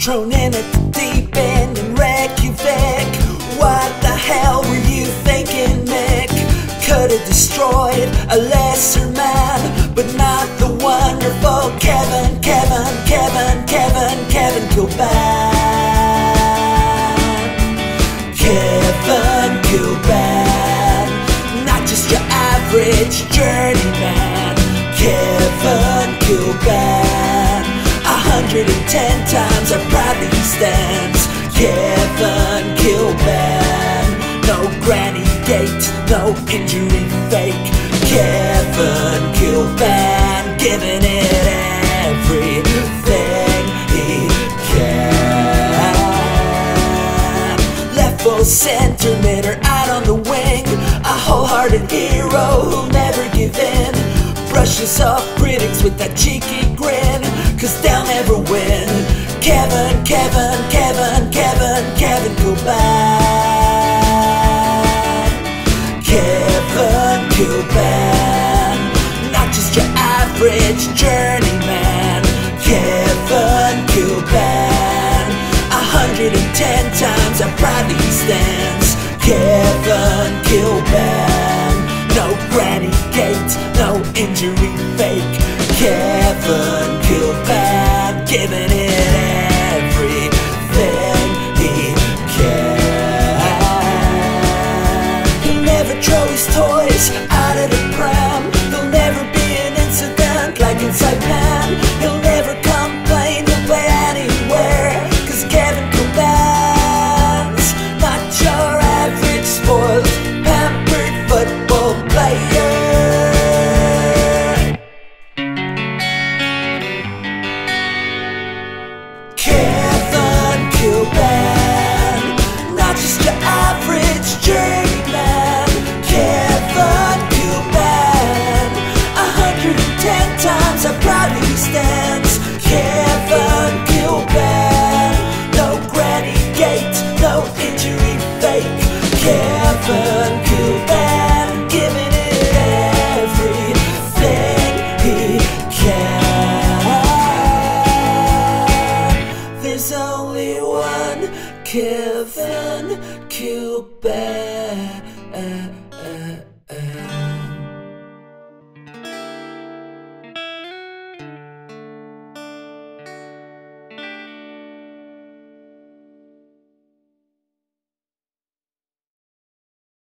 thrown in at the deep end in Reykjavik. What the hell were you thinking, Mick? Could've destroyed a lesser man, but not the wonderful Kevin Kilbane. Kevin Kilbane, not just your average journeyman. Kevin Kilbane, 110 times how proudly he stands. Kevin Kilbane, no granny gate, no injury fake. Kevin Kilbane, giving it everything he can. Left full center, mitter out on the wing, a wholehearted hero who'll never give in. Brushes off critics with that cheeky grin, 'cause they'll never win. Kevin Kilbane. Kevin Kilbane, not just your average journeyman. Kevin Kilbane, 110 times how proudly he stands. Kevin Kilbane, no granny gate, no injury fake. Kevin Kilbane, giving it everything he can. He'll never throw his toys out of the pram. There'll never be an incident like inside Man. He'll never complain, he'll play anywhere, 'cause Kevin Kilbane's not your average spoiled, pampered football player. Kevin Kilbane, not just your average journeyman. Kevin Kilbane, 110 times how proudly he stands. Kevin Kilbane, no granny gate, no injury fake. Kevin Kilbane, giving it everything he can. There's only one Kevin Kilbane.